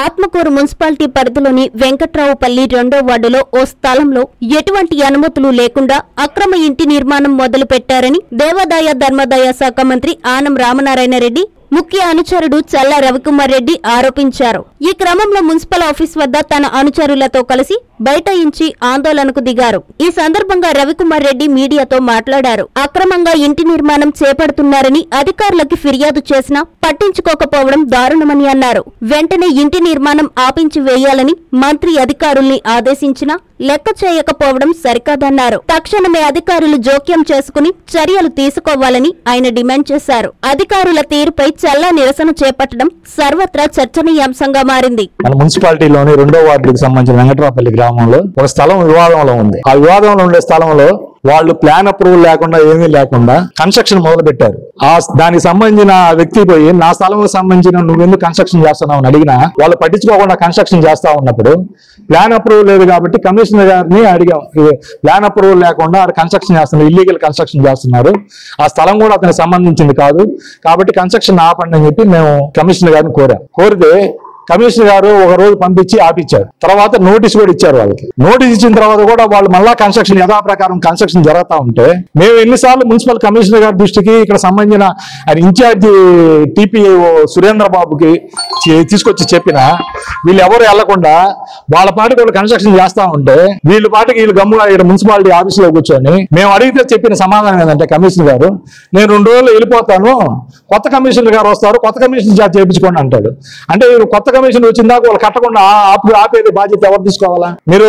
Atmakur municipality పరిధిలోని వెంకట్రావుపల్లి 2వ వార్డులో ఓ స్థలంలో ఎటువంటి అనుమతులు లేకుండా అక్రమ ఇంటి నిర్మాణం మొదలు పెట్టారని దేవాదాయ ధర్మాదాయ శాఖ మంత్రి ఆనం రామనారాయణ రెడ్డి ముఖ్య అనుచరుడు చల్లా రవికుమార్ రెడ్డి ఆరోపించారు. ఈ క్రమంలో మున్సిపల్ ఆఫీస్ వద్ద తన అనుచరులతో కలిసి బైఠాయించి ఆందోళనకు దిగారు. ఈ సందర్భంగా రవికుమార్ రెడ్డి మీడియాతో మాట్లాడారు. అక్రమంగా ఇంటి నిర్మాణం చేపడుతున్నారని అధికారులకు ఫిర్యాదు చేసినా పట్టించుకోకపోవడం దారుణమని అన్నారు. వెంటనే ఇంటి నిర్మాణం ఆపించి వేయాలని మంత్రి అధికారుల్ని ఆదేశించినా లెక్క చేయకపోవడం సరికాదన్నారు. తక్షణమే అధికారులు జోక్యం చేసుకుని చర్యలు తీసుకోవాలని ఆయన డిమాండ్ చేశారు. అధికారుల తీరుపై చల్లా నిరసన చేపట్టడం సర్వత్రా చర్చనీయాంశంగా మారింది. మన మున్సిపాలిటీలోని 2వ వార్డుకు సంబంధించిన వెంకట్రావుపల్లి గ్రామంలో ఒక స్థలం వివాదంలో ఉంది. ఆ వివాదంలో ఉండే స్థలంలో వాళ్ళు ప్లాన్ అప్రూవల్ లేకుండా ఏమీ లేకుండా కన్స్ట్రక్షన్ మొదలు పెట్టారు. దానికి సంబంధించిన వ్యక్తి పోయి నా స్థలంలో సంబంధించిన నువ్వెందుకు కన్స్ట్రక్షన్ చేస్తున్నావు అని అడిగినా వాళ్ళు పట్టించుకోకుండా కన్స్ట్రక్షన్ చేస్తా ఉన్నప్పుడు ప్లాన్ అప్రూవల్ లేదు కాబట్టి కమిషనర్ గారిని అడిగాం. ప్లాన్ అప్రూవల్ లేకుండా కన్స్ట్రక్షన్ చేస్తున్నారు, ఇల్లీగల్ కన్స్ట్రక్షన్ చేస్తున్నారు, ఆ స్థలం కూడా అతనికి సంబంధించింది కాదు కాబట్టి కన్స్ట్రక్షన్ ఆపండి అని చెప్పి మేము కమిషనర్ గారిని కోరితే కమిషనర్ గారు ఒక రోజు పంపించి ఆపిచ్చారు. తర్వాత నోటీస్ కూడా ఇచ్చారు. వాళ్ళకి నోటీస్ ఇచ్చిన తర్వాత కూడా వాళ్ళు మళ్ళా కన్స్ట్రక్షన్ యథాప్రకారం కన్స్ట్రక్షన్ జరుగుతూ ఉంటే మేము ఎన్నిసార్లు మున్సిపల్ కమిషనర్ గారి దృష్టికి ఇక్కడ సంబంధించిన ఆయన ఇన్ఛార్జి టీపీఓ సురేంద్ర బాబుకి తీసుకొచ్చి చెప్పినా వీళ్ళు ఎవరు వెళ్లకుండా వాళ్ళ పాటికి వాళ్ళు కన్స్ట్రక్షన్ చేస్తా ఉంటే వీళ్ళ పాటికి వీళ్ళు గమ్ముగా ఇక్కడ మున్సిపాలిటీ ఆఫీసులో కూర్చొని మేము అడిగితే చెప్పిన సమాధానం ఏంటంటే కమిషనర్ గారు నేను 2 రోజులు వెళ్ళిపోతాను, కొత్త కమిషనర్ గారు వస్తారు, కొత్త కమిషనర్ జాబ్ చేయించుకోండి అంటాడు. అంటే కొత్త కమిషన్ వచ్చిందాక వాళ్ళు కట్టకుండా ఆపేది బాధ్యత ఎవరు తీసుకోవాలా?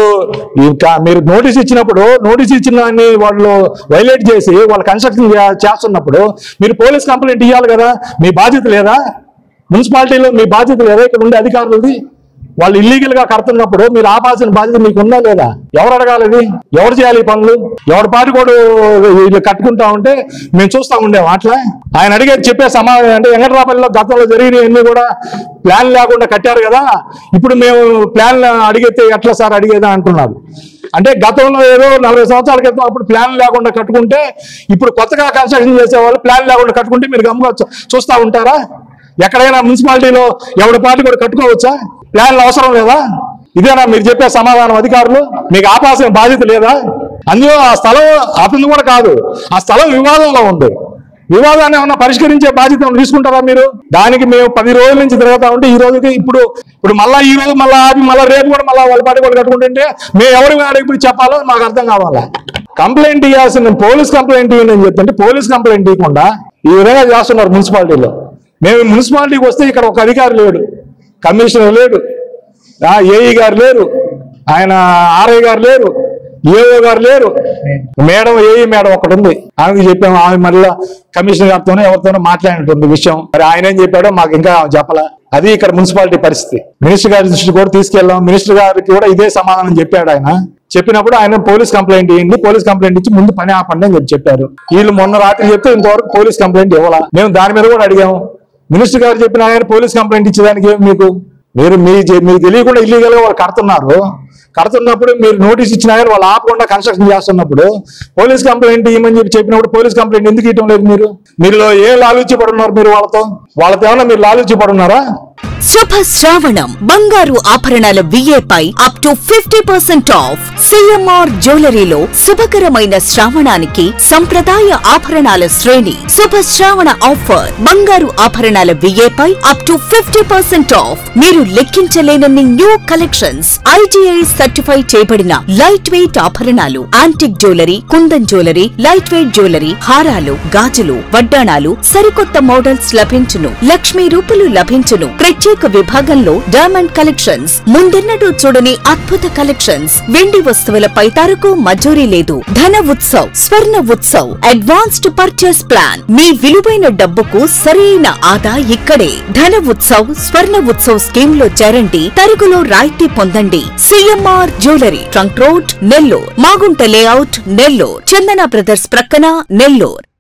మీరు నోటీస్ ఇచ్చినప్పుడు నోటీస్ ఇచ్చిన దాన్ని వాళ్ళు వైలేట్ చేసి వాళ్ళు కన్స్ట్రక్షన్ చేస్తున్నప్పుడు మీరు పోలీస్ కంప్లైంట్ ఇవ్వాలి కదా. మీ బాధ్యత లేదా? మున్సిపాలిటీలో మీ బాధ్యత లేదా? ఇక్కడ ఉండే అధికారులది వాళ్ళు ఇల్లీగల్ గా కడుతున్నప్పుడు మీరు ఆపాల్సిన బాధ్యత మీకు ఉందా లేదా? ఎవరు అడగాలి? ఎవరు చేయాలి ఈ పనులు? ఎవరి పాటి కూడా వీళ్ళు కట్టుకుంటా ఉంటే మేము చూస్తా ఉండేము. అట్లా ఆయన అడిగేది చెప్పే సమాధానం అంటే వెంకట్రావుపల్లిలో గతంలో జరిగినవన్నీ కూడా ప్లాన్ లేకుండా కట్టారు కదా, ఇప్పుడు మేము ప్లాన్ అడిగితే ఎట్లా సార్ అడిగేదా అంటున్నారు. అంటే గతంలో ఏదో 40 సంవత్సరాల క్రితం అప్పుడు ప్లాన్ లేకుండా కట్టుకుంటే ఇప్పుడు కొత్తగా కన్స్ట్రక్షన్ చేసేవాళ్ళు ప్లాన్ లేకుండా కట్టుకుంటే మీరు గమ్ముగా చూస్తా ఉంటారా? ఎక్కడైనా మున్సిపాలిటీలో ఎవరి పార్టీ కూడా కట్టుకోవచ్చా? ప్లాన్లు అవసరం లేదా? ఇదేనా మీరు చెప్పే సమాధానం? అధికారులు మీకు ఆపాల్సిన బాధ్యత లేదా? అందులో ఆ స్థలం అతను కూడా కాదు, ఆ స్థలం వివాదంలో ఉంది. వివాదాన్ని ఏమన్నా పరిష్కరించే బాధ్యత తీసుకుంటారా మీరు? దానికి మేము 10 రోజుల నుంచి తిరుగుతా ఉంటే ఈ రోజుకి ఇప్పుడు మళ్ళీ ఈ రోజు మళ్ళీ ఆపి మళ్ళీ రేపు కూడా మళ్ళీ వాళ్ళ పార్టీ కూడా కట్టుకుంటుంటే మేము ఎవరికి ఇప్పుడు చెప్పాలో మాకు అర్థం కావాలా? కంప్లైంట్ ఇవ్వాల్సిన పోలీస్ కంప్లైంట్ ఇవ్వండి అని చెప్తుంటే పోలీస్ కంప్లైంట్ ఇవ్వకుండా ఈ విధంగా చేస్తున్నారు మున్సిపాలిటీలో. మేము మున్సిపాలిటీకి వస్తే ఇక్కడ ఒక అధికారి లేడు, కమిషనర్ లేడు, ఏఈ గారు లేరు, ఆయన ఆర్ఐ గారు లేరు, ఏఓ గారు లేరు, మేడం ఏఈ మేడం ఒకటి ఉంది. ఆమెకి చెప్పాము, ఆమె మళ్ళీ కమిషనర్ గారితోనే ఎవరితోనో మాట్లాడినటువంటి విషయం. మరి ఆయన ఏం చెప్పాడో మాకు ఇంకా చెప్పలా. అది ఇక్కడ మున్సిపాలిటీ పరిస్థితి. మినిస్టర్ గారి దృష్టి కూడా తీసుకెళ్ళాం. మినిస్టర్ గారికి కూడా ఇదే సమాధానం చెప్పాడు. ఆయన చెప్పినప్పుడు ఆయన పోలీస్ కంప్లైంట్ ఇవ్వండి, పోలీస్ కంప్లైంట్ ఇచ్చి ముందు పని ఆపండి అని చెప్పారు. వీళ్ళు మొన్న రాత్రి చెప్తే ఇంతవరకు పోలీస్ కంప్లైంట్ ఇవ్వాలా. మేము దాని మీద కూడా అడిగాము. మినిస్టర్ గారు చెప్పిన ఆయన పోలీస్ కంప్లైంట్ ఇచ్చేదానికి మీకు మీకు తెలియకుండా ఇల్లీగల్ గా వాళ్ళు కడుతున్నప్పుడు మీరు నోటీస్ ఇచ్చినా కానీ వాళ్ళు ఆపకుండా కన్స్ట్రక్షన్ చేస్తున్నప్పుడు పోలీస్ కంప్లైంట్ ఇవ్వమని చెప్పినప్పుడు పోలీస్ కంప్లైంట్ ఎందుకు ఇవ్వడం లేదు? మీరు ఏం లాలూచి పడున్నారు? మీరు వాళ్ళతో ఏమన్నా మీరు లాలూచి పడున్నారా? శుభ శ్రావణం బంగారు ఆభరణాల విఏపై అప్ టు 50% ఆఫ్. సిఎంఆర్ జ్యువెలరీలో శుభకరమైన శ్రావణానికి సంప్రదాయ ఆభరణాల శ్రేణి. శుభ శ్రావణ ఆఫర్ బంగారు ఆభరణాల విఏపై అప్ టు 50% ఆఫ్. మీరు లెక్కించలేనన్ని న్యూ కలెక్షన్స్, ఐటీఐ సర్టిఫై చేయబడిన లైట్ వెయిట్ ఆభరణాలు, antique jewellery, kundan jewellery, lightweight jewellery, హారాలు, గాజులు, వడ్డాణాలు, సరికొత్త మోడల్స్ లభించును. లక్ష్మీ రూపులు లభించును. ప్రత్యేక విభాగంలో డైమండ్ కలెక్షన్స్, ముందెన్నడూ చూడని అద్భుత కలెక్షన్స్. వెండి వస్తువులపై తరకు మజూరీ లేదు. Dhana Utsav, Swarna Utsav, advanced purchase plan. మీ విలువైన డబ్బుకు సరైన ఆదా ఇక్కడే. ధన ఉత్సవ్, స్వర్ణ ఉత్సవ్ స్కీమ్ లో చేరండి. తరుగులో రాయితీ పొందండి. CMR jewellery, trunk road, Nellore. Magunta layout, Nellore. Chandana brothers ప్రక్కన, నెల్లూరు.